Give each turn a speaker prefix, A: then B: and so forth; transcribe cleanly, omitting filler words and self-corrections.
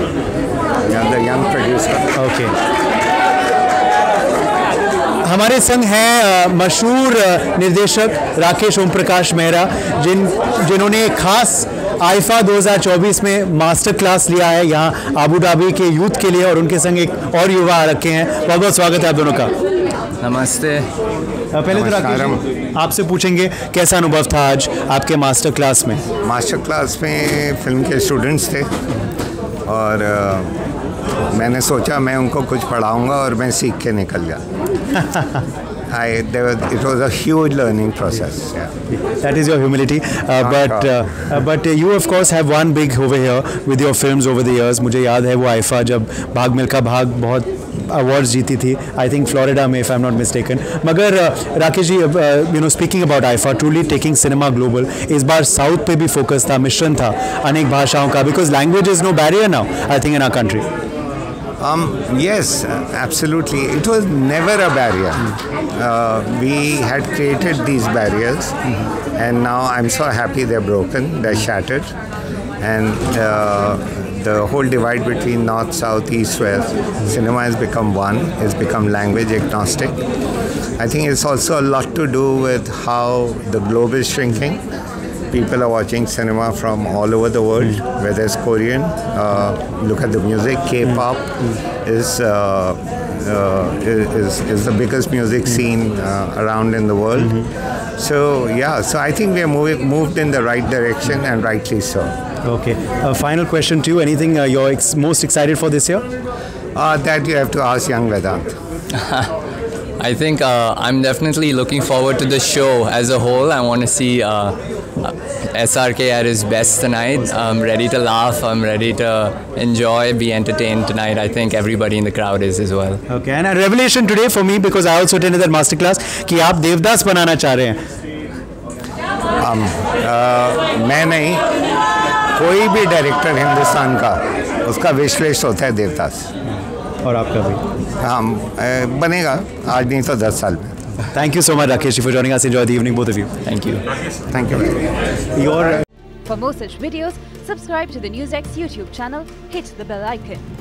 A: the young producer.
B: Okay. हमारे संग हैं मशहूर निर्देशक राकेश ओम प्रकाश मेहरा, जिन्होंने खास आईफा 2024 में मास्टर क्लास लिया है यहाँ आबू धाबी के यूथ के लिए, और उनके संग एक और युवा आ रखे हैं। बहुत बहुत स्वागत है आप दोनों का।
C: नमस्ते।
B: पहले तो राकेश आपसे पूछेंगे कैसा अनुभव था आज आपके मास्टर क्लास में?
A: मास्टर क्लास में फिल्म के स्टूडेंट्स थे और मैंने सोचा मैं उनको कुछ पढ़ाऊंगा और मैं सीख के निकल गया। It was a huge learning process. Yeah.
B: That is your humility. But you of course have one big over here with your films over the years. मुझे याद है वो आईफा जब भाग मिल्खा भाग बहुत अवार्ड्स जीती थी, आई थिंक फ्लोरिडा में, if I am not mistaken. मगर Rakesh ji, you know, speaking about IIFA truly taking cinema global, इस बार साउथ पे भी फोकस था, मिश्रण था अनेक भाषाओं का, because language is no barrier now I think in our country.
A: Yes, absolutely. It was never a barrier. We had created these barriers, and now I'm so happy they're broken, they're shattered, and the whole divide between north, south, east, west, cinema has become one, it's become language agnostic. I think it's also a lot to do with how the globe is shrinking. People are watching cinema from all over the world, whether it's Korean, look at the music, K-pop is the biggest music scene around in the world. So yeah, so I think we are moved in the right direction, and rightly so.
B: Okay. Final question to you. Anything you're most excited for this year?
A: That you have to ask young Vedant.
C: I think I'm definitely looking forward to the show as a whole. I want to see SRK at his best tonight. I'm ready to laugh. I'm ready to enjoy, be entertained tonight. I think everybody in the crowd is as well.
B: Okay. And a revelation today for me, because I also attended that masterclass, कि आप देवदास बनाना चाह रहे हैं।
A: मैं नहीं, कोई भी director Hindustan का, उसका विश लिस्ट होता है देवदास।
B: और आपका भी?
A: हाँ, बनेगा, आज नहीं तो 10 साल में।
B: Thank you so much, Rakesh, for joining us. Enjoy the evening, both of you.
C: Thank you.
A: Thank you.
D: For more such videos, subscribe to the NewsX YouTube channel, hit the bell icon.